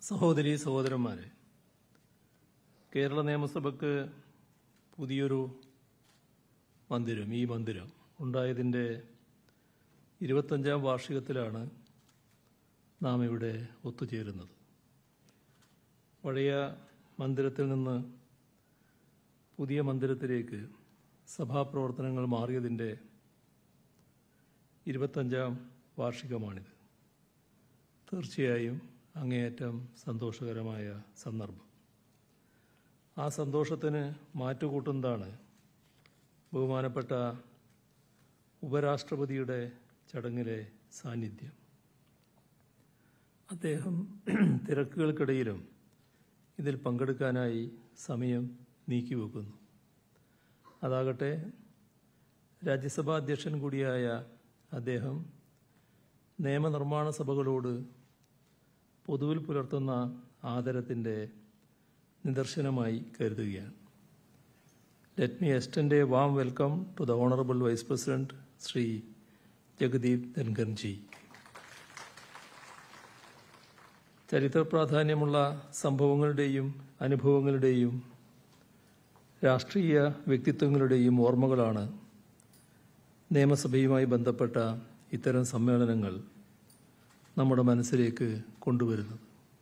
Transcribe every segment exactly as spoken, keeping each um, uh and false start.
സഹോദരീ സഹോദരന്മാരെ, കേരള നിയമസഭയ്ക്ക് പുതിയൊരു മന്ദിരം ഈ മന്ദിരം ഉണ്ടായതിൻ്റെ ഇരുപത്തഞ്ചാം വാർഷികത്തിലാണ് നാം ഇവിടെ ഒത്തുചേരുന്നത്. പഴയ മന്ദിരത്തിൽ നിന്ന് പുതിയ മന്ദിരത്തിലേക്ക് സഭാപ്രവർത്തനങ്ങൾ മാറിയതിൻ്റെ ഇരുപത്തഞ്ചാം വാർഷികമാണിത്. തീർച്ചയായും അങ്ങേയറ്റം സന്തോഷകരമായ സന്ദർഭം. ആ സന്തോഷത്തിന് മാറ്റുകൂട്ടുന്നതാണ് ബഹുമാനപ്പെട്ട ഉപരാഷ്ട്രപതിയുടെ ചടങ്ങിലെ സാന്നിധ്യം. അദ്ദേഹം തിരക്കുകൾക്കിടയിലും ഇതിൽ പങ്കെടുക്കാനായി സമയം നീക്കിവെക്കുന്നു. അതാകട്ടെ, രാജ്യസഭാ അധ്യക്ഷൻ കൂടിയായ അദ്ദേഹം നിയമനിർമ്മാണ സഭകളോട് പൊതുവിൽ പുലർത്തുന്ന ആദരത്തിൻ്റെ നിദർശനമായി കരുതുകയാണ്. Let me extend a warm welcome to the honourable vice president Shri Jagdeep Dhankhar ji. ചരിത്ര പ്രാധാന്യമുള്ള സംഭവങ്ങളുടെയും അനുഭവങ്ങളുടെയും രാഷ്ട്രീയ വ്യക്തിത്വങ്ങളുടെയും ഓർമ്മകളാണ് നിയമസഭയുമായി ബന്ധപ്പെട്ട ഇത്തരം സമ്മേളനങ്ങൾ നമ്മുടെ മനസ്സിലേക്ക് കൊണ്ടുവരുന്നത്.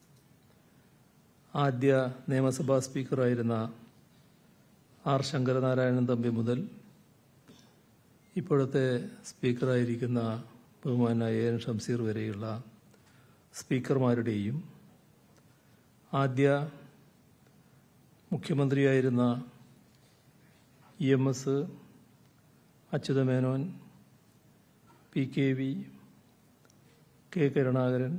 ആദ്യ നിയമസഭാ സ്പീക്കറായിരുന്ന ആർ ശങ്കരനാരായണൻ തമ്പി മുതൽ ഇപ്പോഴത്തെ സ്പീക്കറായിരിക്കുന്ന ബഹുമാനായ എൻ ഷംസീർ വരെയുള്ള സ്പീക്കർമാരുടെയും ആദ്യ മുഖ്യമന്ത്രിയായിരുന്ന E M S Achutha Menon, P K V, K Karunakaran,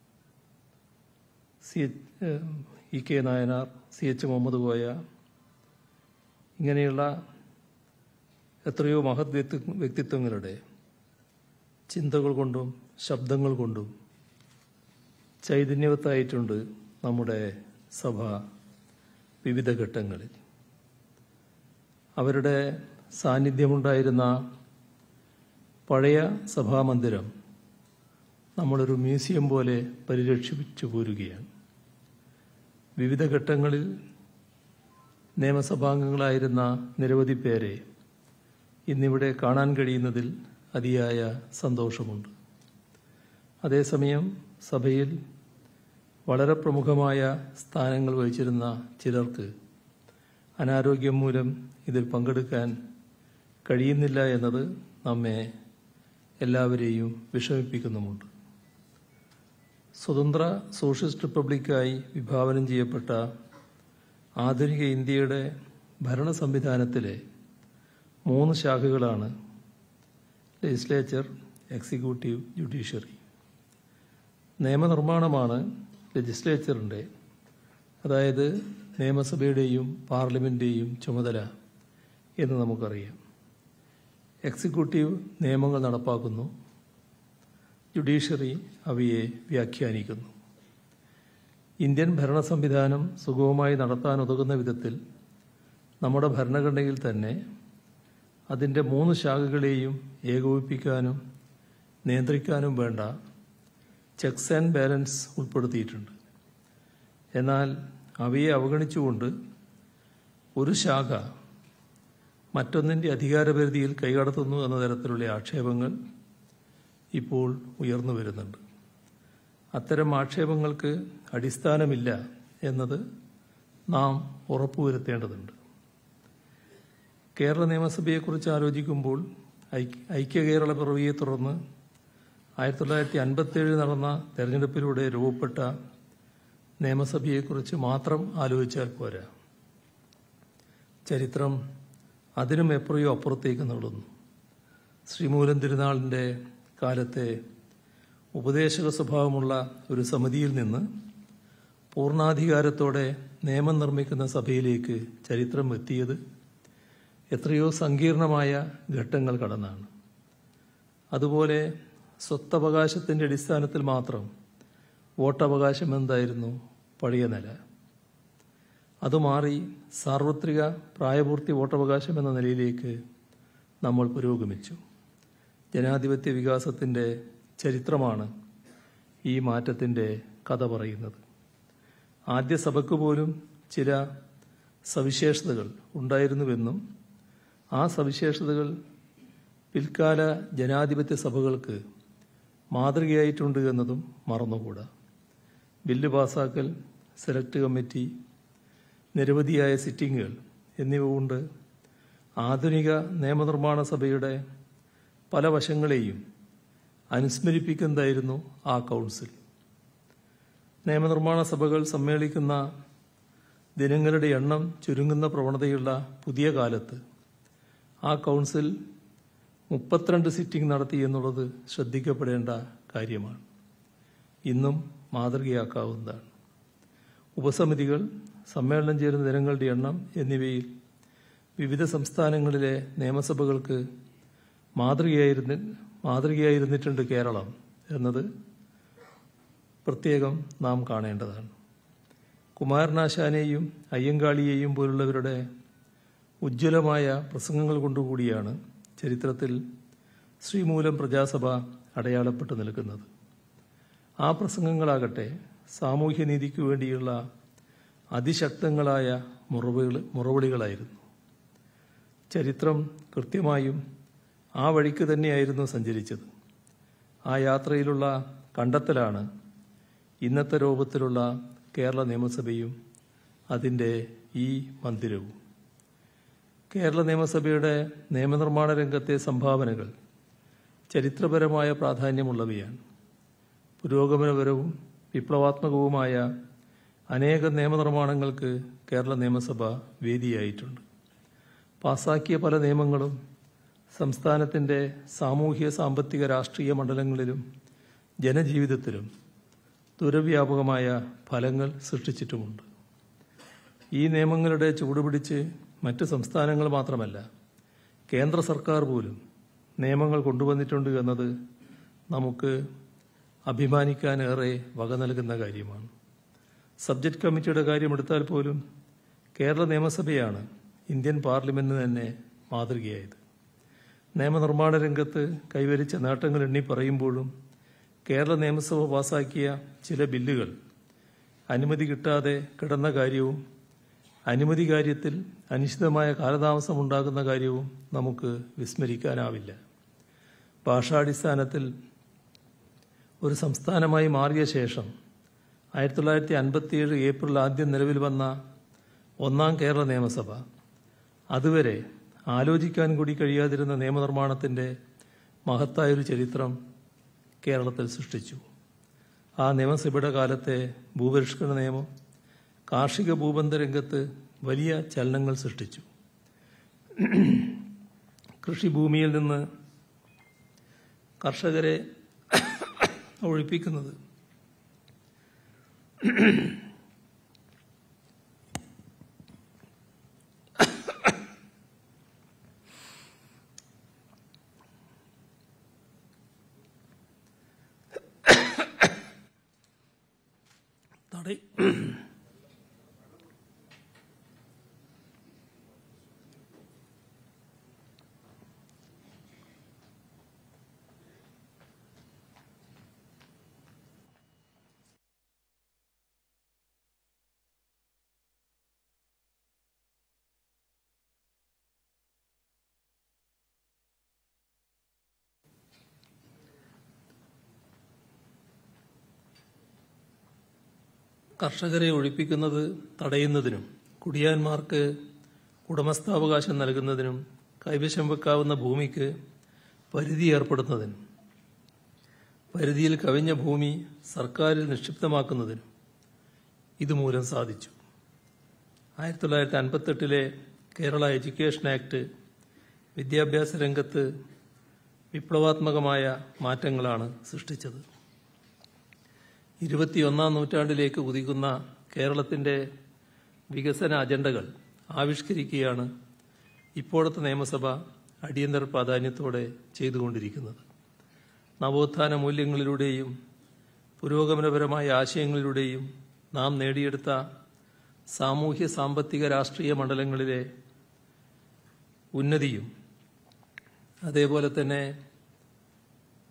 C E K Nayanar, C H Muhammad Koya, ഇങ്ങനെയുള്ള എത്രയോ മഹത് വ്യക്തിത്വങ്ങളുടെ ചിന്തകൾ കൊണ്ടും ശബ്ദങ്ങൾ കൊണ്ടും ചൈതന്യവത്തായിട്ടുണ്ട് നമ്മുടെ സഭ വിവിധ ഘട്ടങ്ങളിൽ. അവരുടെ സാന്നിധ്യമുണ്ടായിരുന്ന പഴയ സഭാമന്ദിരം നമ്മളൊരു മ്യൂസിയം പോലെ പരിരക്ഷിച്ചു പോരുകയാണ്. വിവിധ ഘട്ടങ്ങളിൽ നിയമസഭാംഗങ്ങളായിരുന്ന നിരവധി പേരെ ഇന്നിവിടെ കാണാൻ കഴിയുന്നതിൽ അതിയായ സന്തോഷമുണ്ട്. അതേസമയം സഭയിൽ വളരെ പ്രമുഖമായ സ്ഥാനങ്ങൾ വഹിച്ചിരുന്ന ചിലർക്ക് അനാരോഗ്യം മൂലം ഇതിൽ പങ്കെടുക്കാൻ കഴിയുന്നില്ല എന്നത് നമ്മെ എല്ലാവരെയും വിഷമിപ്പിക്കുന്നുമുണ്ട്. സ്വതന്ത്ര സോഷ്യലിസ്റ്റ് റിപ്പബ്ലിക്കായി വിഭാവനം ചെയ്യപ്പെട്ട ആധുനിക ഇന്ത്യയുടെ ഭരണ സംവിധാനത്തിലെ മൂന്ന് ശാഖകളാണ് ലെജിസ്ലേച്ചർ, എക്സിക്യൂട്ടീവ്, ജുഡീഷ്യറി. നിയമനിർമ്മാണമാണ് ലെജിസ്ലേച്ചറിൻ്റെ, അതായത് നിയമസഭയുടെയും പാർലമെന്റിന്റെയും ചുമതല എന്ന് നമുക്കറിയാം. എക്സിക്യൂട്ടീവ് നിയമങ്ങൾ നടപ്പാക്കുന്നു, ജുഡീഷ്യറി അവയെ വ്യാഖ്യാനിക്കുന്നു. ഇന്ത്യൻ ഭരണ സംവിധാനം സുഗമമായി നടത്താനുതകുന്ന വിധത്തിൽ നമ്മുടെ ഭരണഘടനയിൽ തന്നെ അതിൻ്റെ മൂന്ന് ശാഖകളെയും ഏകോപിപ്പിക്കാനും നിയന്ത്രിക്കാനും വേണ്ട ചെക്സ് ആൻഡ് ബാലൻസ് ഉൾപ്പെടുത്തിയിട്ടുണ്ട്. എന്നാൽ അവയെ അവഗണിച്ചുകൊണ്ട് ഒരു ശാഖ മറ്റൊന്നിൻ്റെ അധികാരപരിധിയിൽ കൈകടത്തുന്നു എന്ന തരത്തിലുള്ള ആക്ഷേപങ്ങൾ ഇപ്പോൾ ഉയർന്നു വരുന്നുണ്ട്. അത്തരം ആക്ഷേപങ്ങൾക്ക് അടിസ്ഥാനമില്ല എന്നത് നാം ഉറപ്പുവരുത്തേണ്ടതുണ്ട്. കേരള നിയമസഭയെക്കുറിച്ച് ആലോചിക്കുമ്പോൾ ഐക്യ കേരള പിറവിയെ തുടർന്ന് ആയിരത്തി തൊള്ളായിരത്തി അൻപത്തേഴിൽ നടന്ന തെരഞ്ഞെടുപ്പിലൂടെ രൂപപ്പെട്ട നിയമസഭയെക്കുറിച്ച് മാത്രം ആലോചിച്ചാൽ പോരാ. ചരിത്രം അതിനും എപ്പോഴോ അപ്പുറത്തേക്ക് നീളുന്നു. ശ്രീമൂലം തിരുനാളിൻ്റെ കാലത്തെ ഉപദേശക സ്വഭാവമുള്ള ഒരു സമിതിയിൽ നിന്ന് പൂർണ്ണാധികാരത്തോടെ നിയമം നിർമ്മിക്കുന്ന സഭയിലേക്ക് ചരിത്രം എത്തിയത് എത്രയോ സങ്കീർണമായ ഘട്ടങ്ങൾ കടന്നാണ്. അതുപോലെ സ്വത്തവകാശത്തിൻ്റെ അടിസ്ഥാനത്തിൽ മാത്രം വോട്ടവകാശം എന്തായിരുന്നു പഴയ നില. അത് മാറി സാർവത്രിക പ്രായപൂർത്തി വോട്ടവകാശം എന്ന നിലയിലേക്ക് നമ്മൾ പുരോഗമിച്ചു. ജനാധിപത്യ വികാസത്തിൻ്റെ ചരിത്രമാണ് ഈ മാറ്റത്തിൻ്റെ കഥ പറയുന്നത്. ആദ്യ സഭയ്ക്ക് പോലും ചില സവിശേഷതകൾ ഉണ്ടായിരുന്നുവെന്നും ആ സവിശേഷതകൾ പിൽക്കാല ജനാധിപത്യ സഭകൾക്ക് മാതൃകയായിട്ടുണ്ട് എന്നതും മറന്നുകൂടാ. ബില്ല് പാസാക്കൽ, സെലക്ട് കമ്മിറ്റി, നിരവധിയായ സിറ്റിങ്ങുകൾ എന്നിവ കൊണ്ട് ആധുനിക നിയമനിർമ്മാണ സഭയുടെ പല വശങ്ങളെയും അനുസ്മരിപ്പിക്കുന്നതായിരുന്നു ആ കൗൺസിൽ. നിയമനിർമ്മാണ സഭകൾ സമ്മേളിക്കുന്ന ദിനങ്ങളുടെ എണ്ണം ചുരുങ്ങുന്ന പ്രവണതയുള്ള പുതിയ കാലത്ത് ആ കൗൺസിൽ മുപ്പത്തിരണ്ട് സിറ്റിംഗ് നടത്തി എന്നുള്ളത് ശ്രദ്ധിക്കപ്പെടേണ്ട കാര്യമാണ്. ഇന്നും മാതൃകയാക്കാവുന്നതാണ്. ഉപസമിതികൾ, സമ്മേളനം ചേരുന്ന ദിനങ്ങളുടെ എണ്ണം എന്നിവയിൽ വിവിധ സംസ്ഥാനങ്ങളിലെ നിയമസഭകൾക്ക് മാതൃകയായിരുന്ന മാതൃകയായിരുന്നിട്ടുണ്ട് കേരളം എന്നത് പ്രത്യേകം നാം കാണേണ്ടതാണ്. കുമാരനാശാനെയും അയ്യങ്കാളിയെയും പോലുള്ളവരുടെ ഉജ്ജ്വലമായ പ്രസംഗങ്ങൾ കൊണ്ടുകൂടിയാണ് ചരിത്രത്തിൽ ശ്രീമൂലം പ്രജാസഭ അടയാളപ്പെട്ടു നിൽക്കുന്നത്. ആ പ്രസംഗങ്ങളാകട്ടെ സാമൂഹ്യനീതിക്കു വേണ്ടിയുള്ള അതിശക്തങ്ങളായ മുറവിളി മുറവിളികളായിരുന്നു. ചരിത്രം കൃത്യമായും ആ വഴിക്ക് തന്നെയായിരുന്നു സഞ്ചരിച്ചത്. ആ യാത്രയിലുള്ള കണ്ടെത്തലാണ് ഇന്നത്തെ രൂപത്തിലുള്ള കേരള നിയമസഭയും അതിൻ്റെ ഈ മന്ദിരവും. കേരള നിയമസഭയുടെ നിയമനിർമ്മാണ രംഗത്തെ സംഭാവനകൾ ചരിത്രപരമായ പ്രാധാന്യമുള്ളവയാണ്. പുരോഗമനപരവും വിപ്ലവാത്മകവുമായ അനേകം നിയമനിർമ്മാണങ്ങൾക്ക് കേരള നിയമസഭ വേദിയായിട്ടുണ്ട്. പാസാക്കിയ പല നിയമങ്ങളും സംസ്ഥാനത്തിൻ്റെ സാമൂഹ്യ, സാമ്പത്തിക, രാഷ്ട്രീയ മണ്ഡലങ്ങളിലും ജനജീവിതത്തിലും ദുരവ്യാപകമായ ഫലങ്ങൾ സൃഷ്ടിച്ചിട്ടുമുണ്ട്. ഈ നിയമങ്ങളുടെ ചൂടുപിടിച്ച് മറ്റ് സംസ്ഥാനങ്ങൾ മാത്രമല്ല, കേന്ദ്ര സർക്കാർ പോലും നിയമങ്ങൾ കൊണ്ടുവന്നിട്ടുണ്ട് എന്നത് നമുക്ക് അഭിമാനിക്കാനേറെ വക നൽകുന്ന കാര്യമാണ്. സബ്ജക്ട് കമ്മിറ്റിയുടെ കാര്യമെടുത്താൽ പോലും കേരള നിയമസഭയാണ് ഇന്ത്യൻ പാർലമെന്റിന് തന്നെ മാതൃകയായത്. നിയമനിർമ്മാണ രംഗത്ത് കൈവരിച്ച നേട്ടങ്ങൾ എണ്ണി പറയുമ്പോഴും കേരള നിയമസഭ പാസാക്കിയ ചില ബില്ലുകൾ അനുമതി കിട്ടാതെ കിടന്ന കാര്യവും അനുമതി കാര്യത്തിൽ അനിശ്ചിതമായ കാലതാമസമുണ്ടാകുന്ന കാര്യവും നമുക്ക് വിസ്മരിക്കാനാവില്ല. ഭാഷാടിസ്ഥാനത്തിൽ ഒരു സംസ്ഥാനമായി മാറിയ ശേഷം ആയിരത്തി തൊള്ളായിരത്തി അൻപത്തിയേഴ് ഏപ്രിൽ ആദ്യം നിലവിൽ വന്ന ഒന്നാം കേരള നിയമസഭ അതുവരെ ആലോചിക്കാൻ കൂടി കഴിയാതിരുന്ന നിയമനിർമ്മാണത്തിൻ്റെ മഹത്തായൊരു ചരിത്രം കേരളത്തിൽ സൃഷ്ടിച്ചു. ആ നിയമസഭയുടെ കാലത്തെ ഭൂപരിഷ്കരണ നിയമം കാർഷിക ഭൂബന്ധ രംഗത്ത് വലിയ ചലനങ്ങൾ സൃഷ്ടിച്ചു. കൃഷിഭൂമിയിൽ നിന്ന് കർഷകരെ ഒഴിപ്പിക്കുന്നത് തട കർഷകരെ ഒഴിപ്പിക്കുന്നത് തടയുന്നതിനും കുടിയാന്മാർക്ക് ഉടമസ്ഥാവകാശം നൽകുന്നതിനും കൈവശം വെക്കാവുന്ന ഭൂമിക്ക് പരിധി ഏർപ്പെടുത്തുന്നതിനും പരിധിയിൽ കവിഞ്ഞ ഭൂമി സർക്കാരിൽ നിക്ഷിപ്തമാക്കുന്നതിനും ഇതുമൂലം സാധിച്ചു. ആയിരത്തി തൊള്ളായിരത്തി അൻപത്തെട്ടിലെ കേരള എഡ്യൂക്കേഷൻ ആക്ട് വിദ്യാഭ്യാസ രംഗത്ത് വിപ്ലവാത്മകമായ മാറ്റങ്ങളാണ് സൃഷ്ടിച്ചത്. ഇരുപത്തിയൊന്നാം നൂറ്റാണ്ടിലേക്ക് കുതിക്കുന്ന കേരളത്തിന്റെ വികസന അജണ്ടകൾ ആവിഷ്കരിക്കുകയാണ് ഇപ്പോഴത്തെ നിയമസഭ അടിയന്തര പ്രാധാന്യത്തോടെ ചെയ്തുകൊണ്ടിരിക്കുന്നത്. നവോത്ഥാന മൂല്യങ്ങളിലൂടെയും പുരോഗമനപരമായ ആശയങ്ങളിലൂടെയും നാം നേടിയെടുത്ത സാമൂഹ്യ, സാമ്പത്തിക, രാഷ്ട്രീയ മണ്ഡലങ്ങളിലെ ഉന്നതിയും അതേപോലെ തന്നെ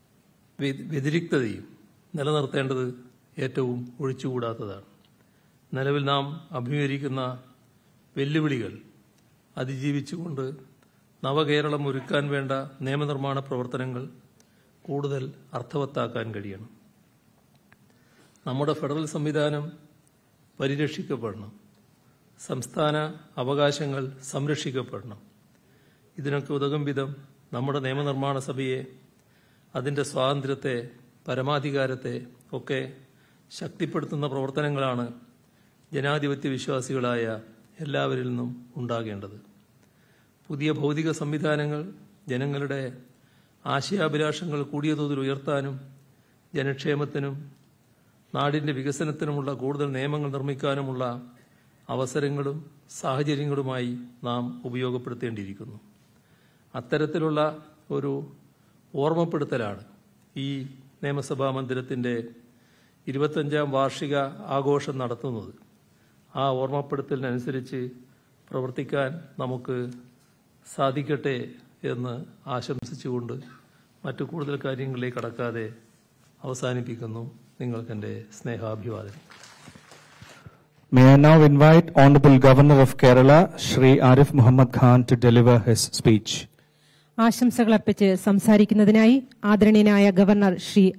വ്യതിരിക്തതയും നിലനിർത്തേണ്ടത് ഏറ്റവും ഒഴിച്ചുകൂടാത്തതാണ്. നിലവിൽ നാം അഭിമുഖീകരിക്കുന്ന വെല്ലുവിളികൾ അതിജീവിച്ചുകൊണ്ട് നവകേരളം ഒരുക്കാൻ വേണ്ട നിയമനിർമ്മാണ പ്രവർത്തനങ്ങൾ കൂടുതൽ അർത്ഥവത്താക്കാൻ കഴിയണം. നമ്മുടെ ഫെഡറൽ സംവിധാനം പരിരക്ഷിക്കപ്പെടണം. സംസ്ഥാന അവകാശങ്ങൾ സംരക്ഷിക്കപ്പെടണം. ഇതിനൊക്കെ ഉതകും വിധം നമ്മുടെ നിയമനിർമ്മാണ സഭയെ, അതിൻ്റെ സ്വാതന്ത്ര്യത്തെ, പരമാധികാരത്തെ ഒക്കെ ശക്തിപ്പെടുത്തുന്ന പ്രവർത്തനങ്ങളാണ് ജനാധിപത്യ വിശ്വാസികളായ എല്ലാവരിൽ നിന്നും ഉണ്ടാകേണ്ടത്. പുതിയ ഭൗതിക സംവിധാനങ്ങൾ ജനങ്ങളുടെ ആശയാഭിലാഷങ്ങൾ കൂടിയ തോതിൽ ഉയർത്താനും ജനക്ഷേമത്തിനും നാടിൻ്റെ വികസനത്തിനുമുള്ള കൂടുതൽ നിയമങ്ങൾ നിർമ്മിക്കാനുമുള്ള അവസരങ്ങളും സാഹചര്യങ്ങളുമായി നാം ഉപയോഗപ്പെടുത്തേണ്ടിയിരിക്കുന്നു. അത്തരത്തിലുള്ള ഒരു ഓർമ്മപ്പെടുത്തലാണ് ഈ നിയമസഭാ മന്ദിരത്തിൻ്റെ ഇരുപത്തഞ്ചാം വാർഷിക ആഘോഷം നടത്തുന്നത്. ആ ഓർമ്മപ്പെടുത്തലിനനുസരിച്ച് പ്രവർത്തിക്കാൻ നമുക്ക് സാധിക്കട്ടെ എന്ന് ആശംസിച്ചുകൊണ്ട് മറ്റു കൂടുതൽ കാര്യങ്ങളിലേക്ക് കടക്കാതെ അവസാനിപ്പിക്കുന്നു. നിങ്ങൾക്കെന്റെ സ്നേഹാഭിവാദനം. May I now invite Honorable Governor of Kerala, Shri Arif Muhammad Khan, to deliver his speech. ആശംസകൾ അർപ്പിച്ച് സംസാരിക്കുന്നതിനായി ആദരണീയനായ ഗവർണർ ശ്രീ